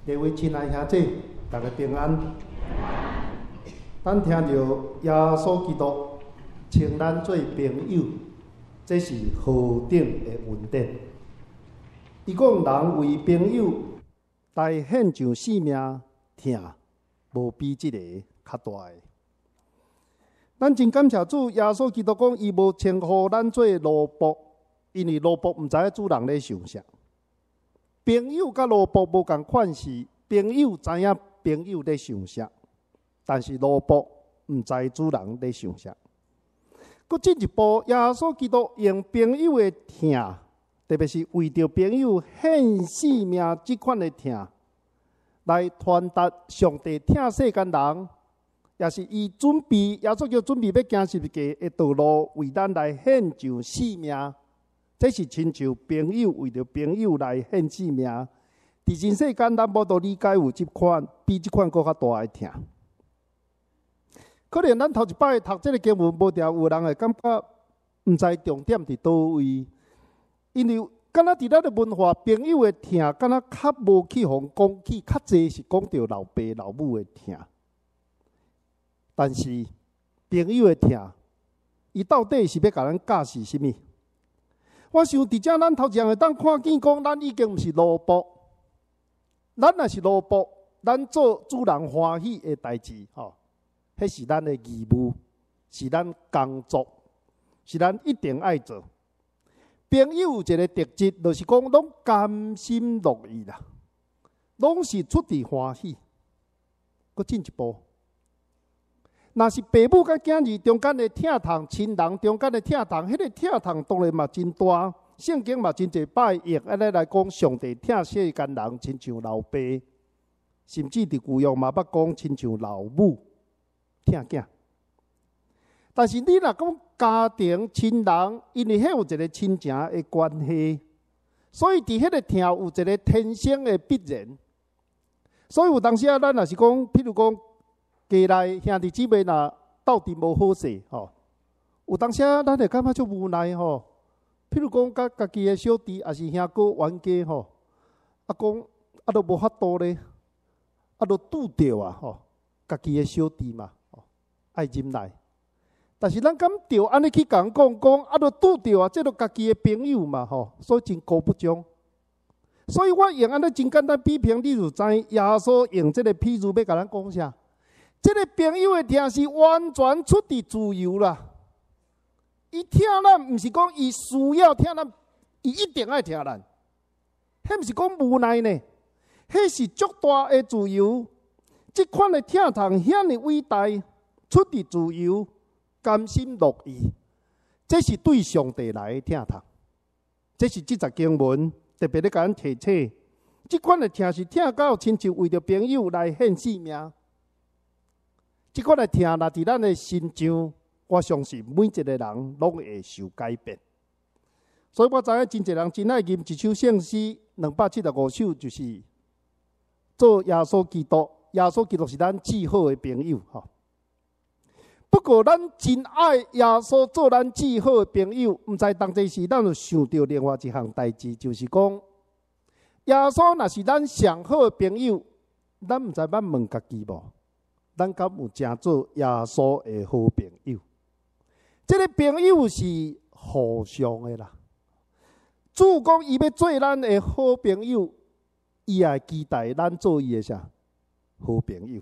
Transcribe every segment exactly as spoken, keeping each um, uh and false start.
各位亲爱兄弟，大家平安。咱听到耶稣基督称咱做朋友，这是何等的恩典！伊讲人为朋友来献上性命，疼无比这个较大的。咱真感谢主，耶稣基督讲，伊无称呼咱做奴仆，因为奴仆毋知影主人咧想啥。朋友甲奴仆无共款是，朋友知影朋友咧想啥，但是奴仆毋知主人咧想啥。佫进一步，耶稣基督用朋友的疼，特别是为着朋友献性命即款的疼，来传达上帝疼世间人，也是伊准备耶稣叫准备要行十字架的道路，为咱来献上性命。这是亲像朋友为着朋友来献性命，伫真世间咱无都理解有即款比即款搁较大的疼。可能咱头一摆读这个经文，无条有人会感觉毋知重点伫倒位，因为敢若伫咱的文化，朋友的疼敢若较无去互讲起，较济是讲到老爸老母的疼。但是朋友的疼，伊到底是要甲咱教示甚物？我想，伫遮咱头前会当看见讲，咱已经毋是奴仆，咱若是奴仆，咱做主人欢喜的代志，吼，迄是咱的义务，是咱工作，是咱一定爱做。朋友有一个特质，就是讲，拢甘心乐意啦，拢是出自欢喜。佫进一步，若是父母甲囝儿中间的疼痛，亲人中间的疼痛，迄个疼痛当然嘛真大。圣经嘛真侪摆用安尼来讲，上帝疼世间人，亲像老爸，甚至伫旧约嘛捌讲，亲像老母疼囝。但是你若讲家庭亲人，因为迄有一个亲情的关系，所以伫迄个疼有一个天生的必然。所以有当时啊，咱若是讲，譬如讲。家内兄弟姊妹若斗阵无好势吼，有当时啊，咱会感觉足无奈吼。譬如讲，甲家己的小弟也是兄哥冤家吼，啊讲啊都无法度咧，啊都拄着啊吼，家己的小弟嘛，吼爱忍耐。但是咱敢着安尼去共讲讲，啊都拄着啊，这都家己的朋友嘛吼，所以真高不中。所以我用安尼真简单比评，你就知耶稣用这个譬如要甲咱讲啥。这个朋友的疼是完全出自自由啦。伊疼咱，毋是讲伊需要疼咱，伊一定爱疼咱。迄毋是讲无奈呢，迄是足大的自由。即款的疼痛遐尼伟大，出自自由，甘心乐意，这是对上帝来的疼痛。这是即节经文特别咧甲咱提醒，即款的疼是疼到亲像为着朋友来献性命。即款的疼，若伫咱的心上，我相信每一个人拢会受改变。所以我知影真侪人真爱吟一首圣诗，两百七十五首，就是做耶稣基督。耶稣基督是咱最好的朋友，吼。不过咱真爱耶稣做咱最好的朋友，毋知当这时咱就想到另外一项代志，就是讲耶稣若是咱上好的朋友，咱毋知捌问家己无？咱敢有真做耶稣的好朋友？这个朋友是互相的啦。主讲伊要做咱的好朋友，伊也期待咱做伊的啥好朋友。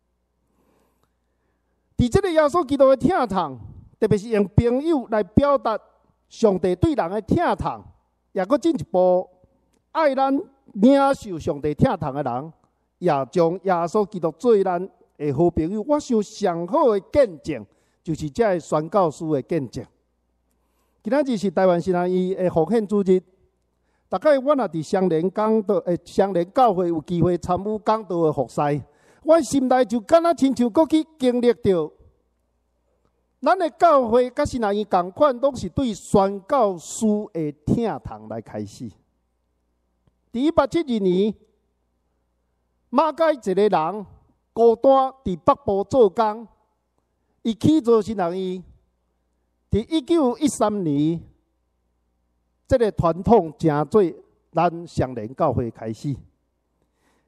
伫这个耶稣基督的疼痛，特别是用朋友来表达上帝对人的疼痛，也搁进一步爱咱领受上帝疼痛的人，也将耶稣基督做咱的好朋友。我想上好的见证，就是这个宣教师的见证。今仔日是台湾新南医的复兴主日，大概我若伫相连讲道、诶相连教会有机会参与讲道的服侍，我心内就敢若亲像过去经历到，咱的教会甲新南医同款，拢是对宣教师的疼痛来开始。伫一八七二年，马街一个人。孤单伫北部做工，伊起做新南医。伫一九一三年，这个传统正做咱相连教会开始。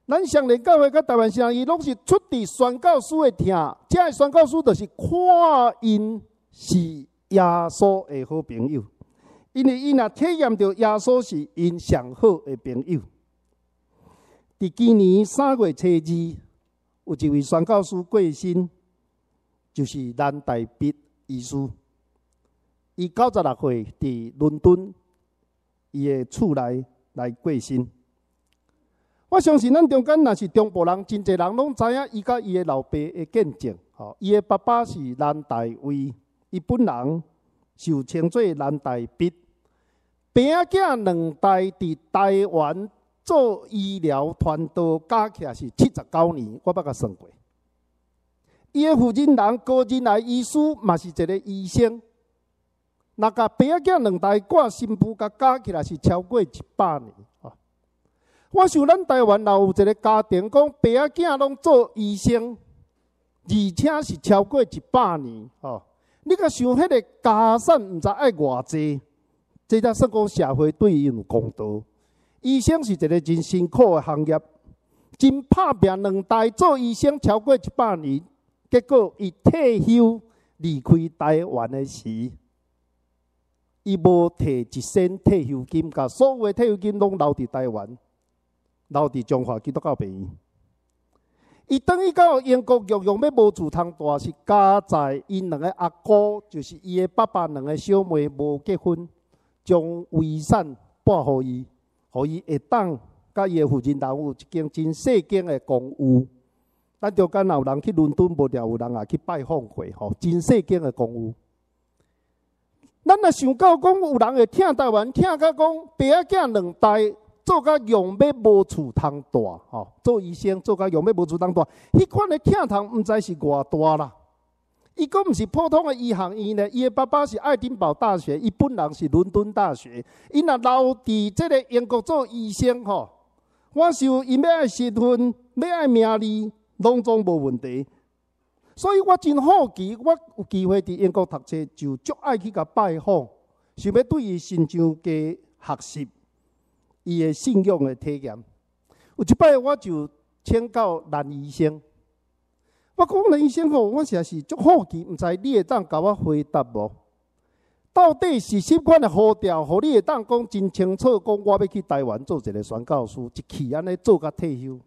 咱上联教会甲台湾圣人，伊拢是出伫宣教师的听，这个宣教师就是看因是耶稣的好朋友，因为伊若体验到耶稣是因上好的朋友。伫今年三月初二，有一位宣教师过身，就是蓝大必医师。伊九十六岁，伫伦敦伊的厝内来过身。我相信咱中间若是中部人，真侪人拢知影伊甲伊的老爸的见证。吼，伊的爸爸是蓝大卫，伊本人受称作蓝大必。爸仔两代伫台湾做医疗团队，加起来是七十九年，我捌甲算过。伊的负责人高人来医师嘛是一个医生。若甲爸仔两代挂新妇，甲加起来是超过一百年。我想咱台湾若有一个家庭，讲爸仔拢做医生，而且是超过一百年。哦，你甲想迄个家产，毋知爱偌济，这才算讲社会对伊有公道。医生是一个真辛苦的行业，真拍拼两代做医生超过一百年，结果伊退休离开台湾的时，伊无摕一仙退休金，甲所有的退休金拢留伫台湾。留伫中华基督教病院，伊等于到英国育养要无厝通住，是加在因两个阿姑，就是伊的爸爸两个小妹无结婚，将遗产拨互伊，互伊会当甲伊的负责人有一间真细间的公寓。咱中间有人去伦敦，无聊有人也去拜访过，吼，真细间的公寓。咱若想到讲有人会听台湾，听甲讲爸仔两代。做甲用要无厝通住，吼！做医生做甲用要无厝通住，迄款的疼痛毋知是偌大啦。伊佫毋是普通的医学院呢，伊的爸爸是爱丁堡大学，伊本人是伦敦大学。伊若留伫即个英国做医生，吼，我想伊要爱身份，要爱名利，拢总无问题。所以我真好奇，我有机会伫英国读册，就足爱去甲拜访，想要对伊亲像加学习。伊的信仰的体验，有一摆我就请教蓝医生，我讲蓝医生吼，我实在是足好奇，毋知你会当甲我回答无？到底是什款的呼召，互你会当讲真清楚，讲我要去台湾做一个宣教师，一去安尼做甲退休？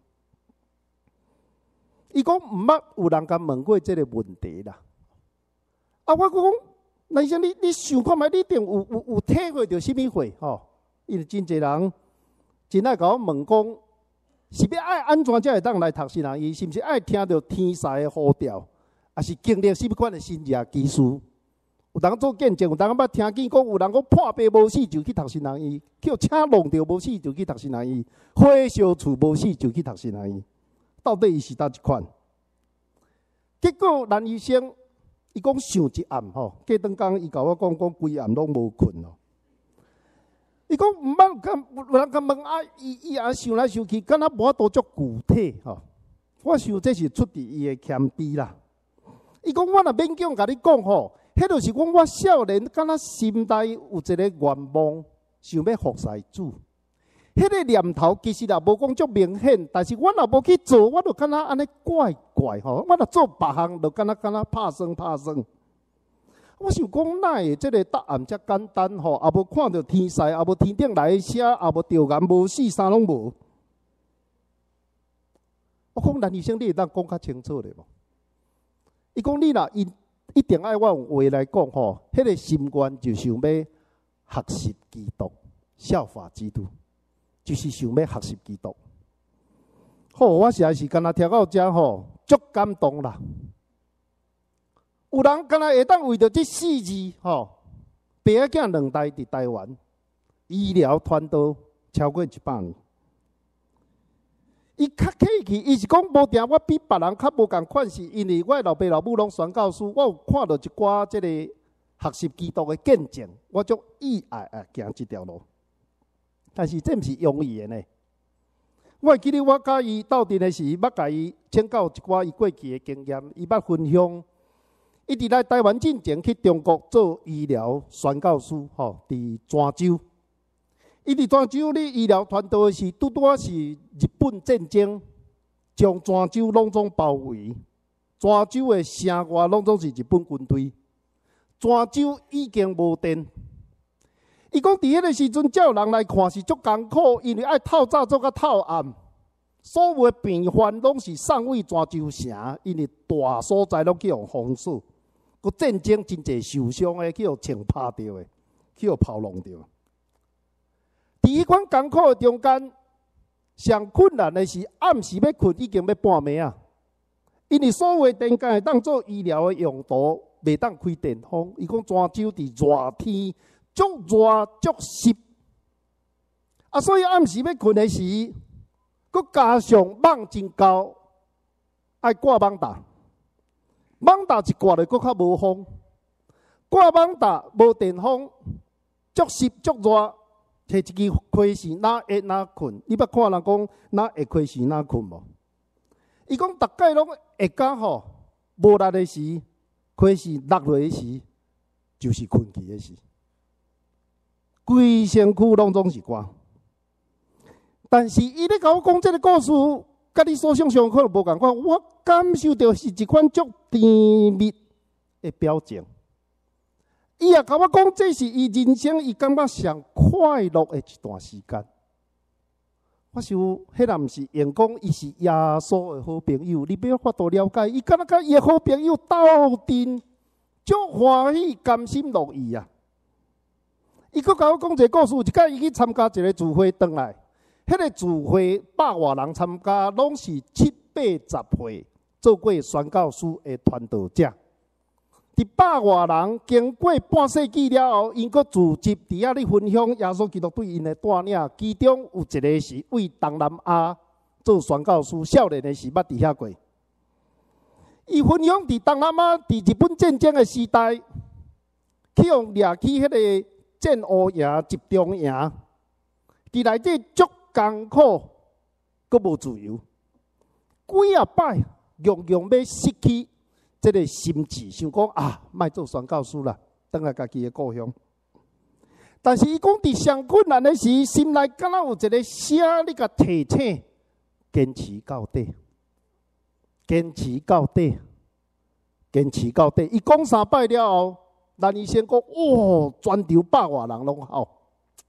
伊讲毋捌有人甲问过即个问题啦。啊，我讲蓝医生，你你想看觅，你一定有有有体会到什么货吼？因为真侪人。真爱甲我问讲，是要爱安怎才会当来读神学医？是毋是爱听到天使的呼召，还是经历什么款的新业技术？有人做见证，有人捌听见讲，有人讲破病无死就去读神学医，叫车弄着无死就去读神学医，火烧厝无死就去读神学医。到底伊是倒一款？结果蓝医生伊讲想一暗吼，过顿工伊甲我讲讲，规暗拢无困咯。伊讲毋捌，敢有人甲问啊，伊伊也想来想去，敢若无法度足具体吼。我想这是出伫伊的谦卑啦。伊讲我若勉强甲你讲吼，迄就是讲我少年敢若心内有一个愿望，想要服侍主。迄个念头其实也无讲足明显，但是我若无去做，我就敢若安尼怪怪吼。我若做别项，就敢若敢若拍算拍算。我想讲，哪会即个答案遮简单吼？也无看到天使，也无天顶来写，也无调研，无死，啥拢无。我讲蓝医生，你会当讲较清楚咧无？伊讲你若一一定爱我用话来讲吼，迄个心愿就想要学习基督，效法基督，就是想要学习基督。好，我实在是敢若听到遮吼，足感动啦。有人敢若会当为着这四字吼，爸仔两代伫台湾医疗团队超过一百年。伊较客气，伊是讲无定我比别人较无共款，是因为我老爸老母拢宣教师，我有看到一寡即个学习基督的见证，我足意爱啊行这条路。但是这毋是容易的呢。我会记得我甲伊斗阵的时，捌甲伊请教一寡伊过去的经验，伊捌分享。伊伫来台湾进前去中国做医疗宣教师，吼，伫泉州。伊伫泉州咧医疗团队是拄拄是日本战争将泉州拢总包围。泉州的城外拢总是日本军队。泉州已经无电。伊讲伫迄个时阵，叫人来看是足艰苦，因为爱透早做到透暗。所有的病患拢是送往泉州城，因为大所在拢去互封锁。个战争真侪受伤的，去互枪拍着的，去互炮弄着。伫迄款艰苦的中间，上困难的是暗时要困，已经要半暝啊。因为所有的电杆会当做医疗的用途，袂当开电风。伊讲泉州伫热天，足热足湿，啊，所以暗时要困的时，佮加上网真高，爱挂网搭。网搭一挂就佮较无风，挂网搭无电风，足湿足热，摕一支开时哪会哪困？你捌看人讲哪会开时哪困无？伊讲大概拢会讲吼，无力的时，开时落落的时，就是困去的时。规身躯拢总是寒。但是伊咧甲我讲这个故事，甲你所想象可能无共款。我感受到是一款足甜蜜的表情。伊也甲我讲，这是伊人生伊感觉上快乐的一段时间。我想，迄个毋是用讲，伊是耶稣的好朋友。你要法度了解，伊敢若甲伊的好朋友斗阵，足欢喜、甘心乐意啊！伊佫甲我讲一个故事，一摆伊去参加一个聚会，回来，迄、那个聚会百外人参加，拢是七八十岁做过宣教师的传道者。伫百外人经过半世纪了后，因佫组织伫遐咧分享耶稣基督对因的带领。其中有一个是为东南亚做宣教师，少年的时捌伫遐过。伊分享伫东南亚，伫日本战争的时代，去用掠去迄个战乌营、集中营，伫内底足艰苦，佫无自由，几啊摆样样要失去。这个心智想讲啊，莫做宣教师啦，返来家己的故乡。但是伊讲伫上困难的时，心内敢若有一个声你甲提醒，坚持到底，坚持到底，坚持到底。伊讲三摆了后，咱医生讲，哇，全场百外人拢好。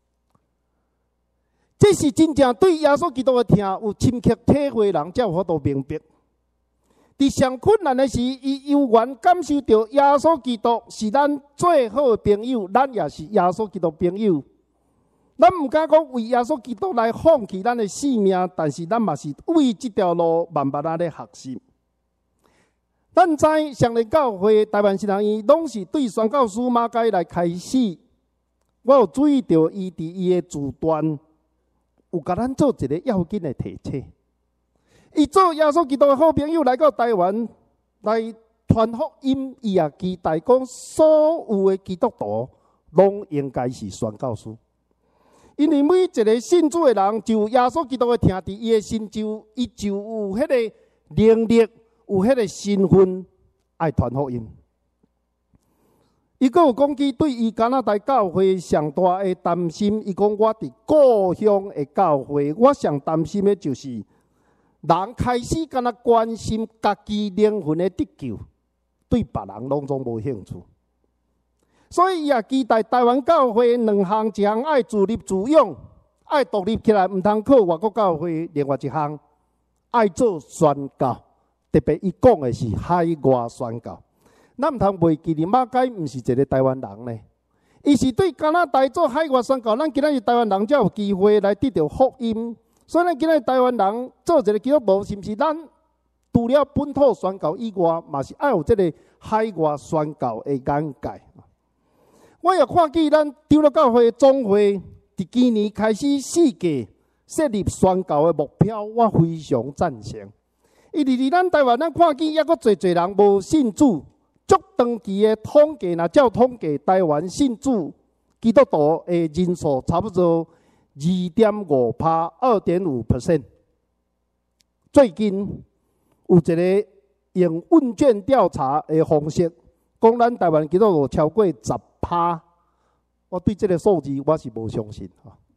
这是真正对耶稣基督的听有深刻体会人，才有法度明白。伫上困难的时，伊悠然感受到耶稣基督是咱最好的朋友，咱也是耶稣基督朋友。咱毋敢讲为耶稣基督来放弃咱的性命，但是咱嘛是为这条路慢慢啊咧学习。咱知上联教会台湾新人院拢是对宣教师马偕来开始，我有注意到伊伫伊的自传有甲咱做一个要紧的提醒。伊做耶稣基督的好朋友来到台湾来传福音，伊也期待讲所有的基督徒拢应该是宣教师，因为每一个信主的人，就耶稣基督的听伫伊的心就，伊就有迄个能力，有迄个身份爱传福音。伊佫有讲起对伊加拿大教会上大的担心，伊讲我伫故乡的教会，我上担心的就是。人开始敢若关心家己灵魂的得救，对别人拢总无兴趣。所以伊也期待台湾教会两项：一项爱自立自养，爱独立起来，毋通靠外国教会；另外一项爱做宣教，特别伊讲的是海外宣教。咱毋通袂记哩，马偕毋是一个台湾人呢，伊是对加拿大做海外宣教。咱今仔日台湾人才有机会来得到福音。所以咱今日台湾人做一个基督徒，是毋是咱除了本土宣教以外，嘛是爱有这个海外宣教的眼界。我也看见咱长老教会总会伫今年开始世界设立宣教的目标，我非常赞成。因为伫咱台湾，咱看见抑阁侪侪人无信主，足长期的统计，若照统计，台湾信主基督徒的人数差不多。二点五趴，二点五 percent。最近有一个用问卷调查的方式，讲咱台湾基督徒超过十趴。我对这个数字我是无相信哈。